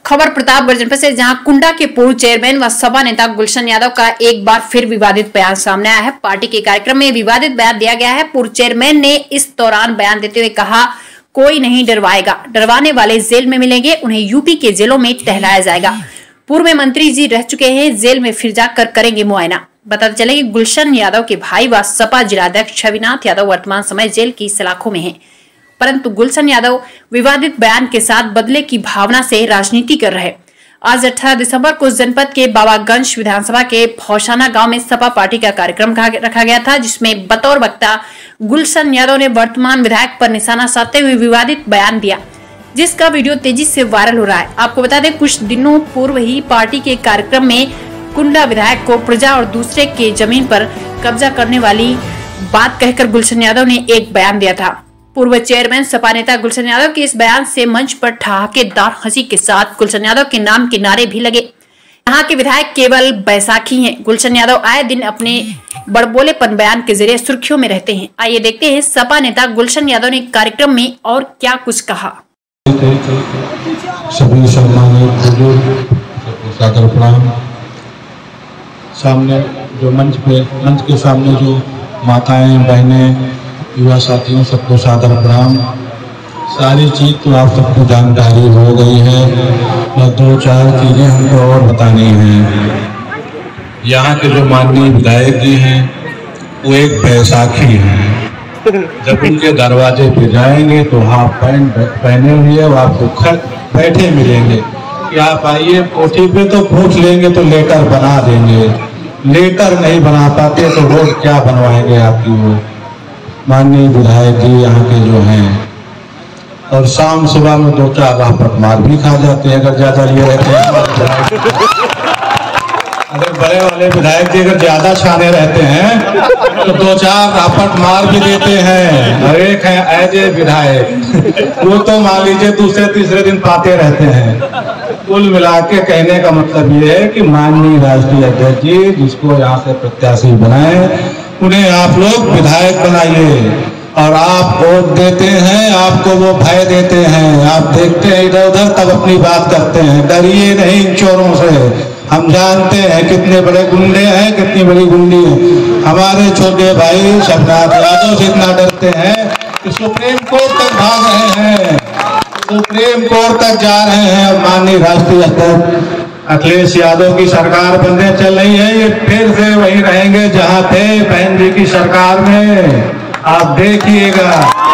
खबर प्रतापगढ़ जनपद से, जहां कुंडा के पूर्व चेयरमैन व सपा नेता गुलशन यादव का एक बार फिर विवादित बयान सामने आया है। पार्टी के कार्यक्रम में विवादित बयान दिया गया है। पूर्व चेयरमैन ने इस दौरान बयान देते हुए कहा, कोई नहीं डरवाएगा, डरवाने वाले जेल में मिलेंगे, उन्हें यूपी के जेलों में टहलाया जाएगा। पूर्व में मंत्री जी रह चुके हैं, जेल में फिर जाकर करेंगे मुआयना। बताते चले कि गुलशन यादव के भाई व सपा जिलाध्यक्ष छविनाथ यादव वर्तमान समय जेल की सलाखों में हैं। परंतु गुलशन यादव विवादित बयान के साथ बदले की भावना से राजनीति कर रहे। आज 18 दिसंबर को जनपद के बाबागंज विधानसभा के भौशाना गांव में सपा पार्टी का कार्यक्रम रखा गया था, जिसमें बतौर वक्ता गुलशन यादव ने वर्तमान विधायक पर निशाना साधते हुए विवादित बयान दिया, जिसका वीडियो तेजी से वायरल हो रहा है। आपको बता दें, कुछ दिनों पूर्व ही पार्टी के कार्यक्रम में कुंडा विधायक को प्रजा और दूसरे के जमीन पर कब्जा करने वाली बात कहकर गुलशन यादव ने एक बयान दिया था। पूर्व चेयरमैन सपा नेता गुलशन यादव के इस बयान से मंच पर ठहाकेदार हंसी के साथ गुलशन यादव के नाम के नारे भी लगे। यहाँ के विधायक केवल बैसाखी हैं। गुलशन यादव आए दिन अपने बड़बोलेपन बयान के जरिए सुर्खियों में रहते हैं। आइए देखते हैं सपा नेता गुलशन यादव ने कार्यक्रम में और क्या कुछ कहा। सभी सम्मानित बुजुर्ग, सादर प्रणाम। सामने जो मंच के सामने जो माताएं, बहनें, युवा साथियों, सबको सादर प्रणाम। सारी चीज तो आप सबको जानकारी हो गई है, और 2-4 चीजें हमको और बतानी हैं। यहाँ के जो माननीय विधायक जी हैं वो एक बैसाखी हैं। जब उनके दरवाजे पे जाएंगे तो हाफ पैंट पहने हुए वो आपको बैठे मिलेंगे कि आप आइए कोठी पे, तो पूछ लेंगे तो लेटर बना देंगे। लेटर नहीं बना पाते तो रोड क्या बनवाएंगे आपकी वो माननीय विधायक जी यहाँ के जो हैं। और शाम सुबह में 2-4 रापट मार भी खा जाते हैं अगर ज्यादा लिए रहते हैं। अगर बड़े वाले विधायक जी अगर ज्यादा छाने रहते हैं तो 2-4 रापट मार भी देते हैं। और एक है अजय विधायक, वो तो मान लीजिए दूसरे तीसरे दिन पाते रहते हैं। कुल मिला के कहने का मतलब ये है कि माननीय राष्ट्रीय अध्यक्ष जी जिसको यहाँ से प्रत्याशी बनाए, उन्हें आप लोग विधायक बनाइए। और आप वोट देते हैं, आपको वो भय देते हैं, आप देखते हैं इधर उधर तब अपनी बात करते हैं। डरिए नहीं इन चोरों से, हम जानते हैं कितने बड़े गुंडे हैं, कितनी बड़ी गुंडी है। हमारे छोटे भाई छविनाथ यादव से इतना डरते हैं कि सुप्रीम कोर्ट तक भाग रहे हैं, सुप्रीम कोर्ट तक जा रहे हैं। माननीय राष्ट्रीय अध्यक्ष अखिलेश यादव की सरकार बनने चल रही है, ये फिर से वही रहेंगे जहां थे बहन जी की सरकार में। आप देखिएगा,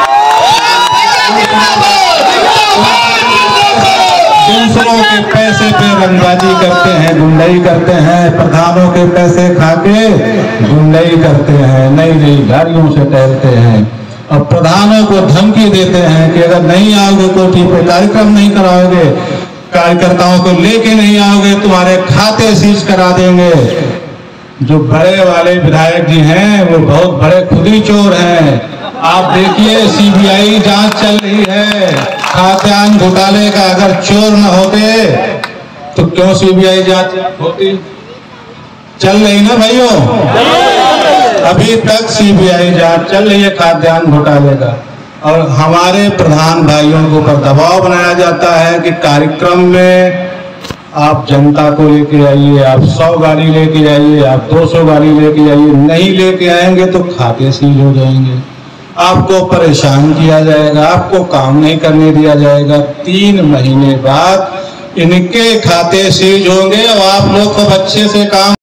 दूसरों के पैसे पे रंगबाजी करते हैं, गुंडाई करते हैं, प्रधानों के पैसे खाके गुंडाई करते हैं, नई नई गाड़ियों से टहलते हैं और प्रधानों को धमकी देते हैं कि अगर नहीं आओगे कोठी पे, कार्यक्रम नहीं कराओगे, कार्यकर्ताओं को लेके नहीं आओगे, तुम्हारे खाते सीज करा देंगे। जो बड़े वाले विधायक जी हैं वो बहुत बड़े खुदी चोर हैं। आप देखिए सीबीआई जांच चल रही है खाद्यान्न घोटाले का। अगर चोर न होते तो क्यों सीबीआई जांच होती? चल रही ना भाइयों, अभी तक सीबीआई जांच चल रही है खाद्यान्न घोटाले का। और हमारे प्रधान भाइयों के ऊपर दबाव बनाया जाता है कि कार्यक्रम में आप जनता को लेके आइए, आप 100 गाड़ी लेके आइए, आप 200 गाड़ी लेके आइए। नहीं लेके आएंगे तो खाते सीज हो जाएंगे, आपको परेशान किया जाएगा, आपको काम नहीं करने दिया जाएगा। 3 महीने बाद इनके खाते सीज होंगे और आप लोग को अच्छे से काम